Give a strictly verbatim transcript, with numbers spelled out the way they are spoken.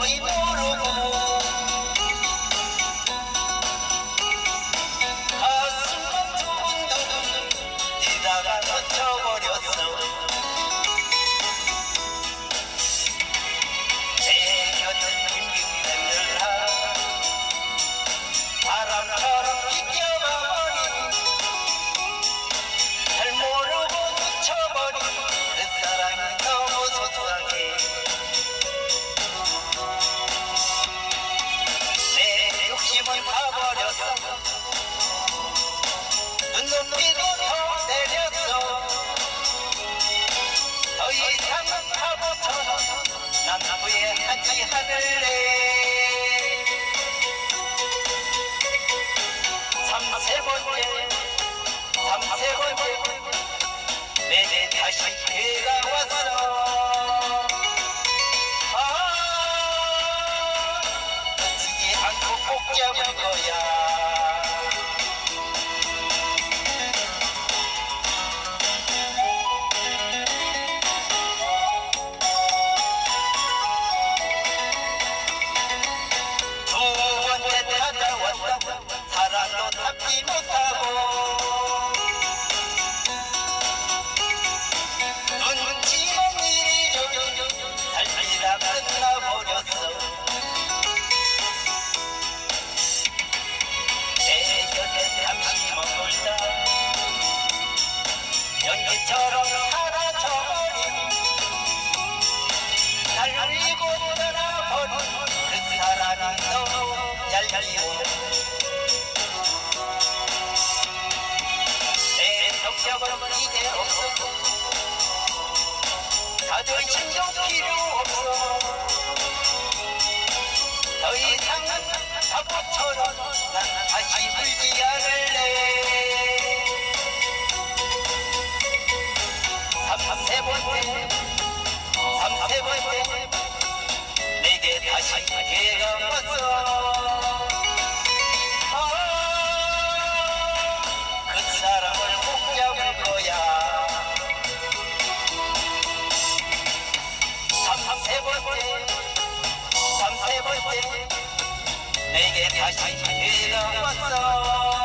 뭔지 모르고 가슴만 두근두근 뛰다가 놓쳐버렸어. 제 곁을 빙빙 맴돌다 바람처럼 비껴버린 잘 모르고 놓쳐버린 그 사랑이 너무 속상해. 내 욕심은 가버렸어. 눈높이도 더 내렸어. 더 이상은 바보처럼 난 후회하지 않을래. 삼세 번째 삼세 번째 내게 다시 기회가 왔어. 아, 놓치지 않고 꼭 잡을 거야. 두 번째 찾아왔다. 사랑도 잡지 못하고 눈치만 이리저리 달리다 끝나버렸어. 내 곁에 잠시 머물다 연기처럼 사라져버린 날 울리고 떠나버린 그 사랑이 너무 얄미워. 내 성격은 이제 없어. 자존심도 필요 없어. 더 이상은 바보처럼 난 다시 울지 않을래. 삼세 번째 삼세 번째 내게 다시 기회가 왔어. 아, 그 사람을 꼭 잡을 거야. 삼세 번째 삼세 번째 내게 다시 기회가 왔어.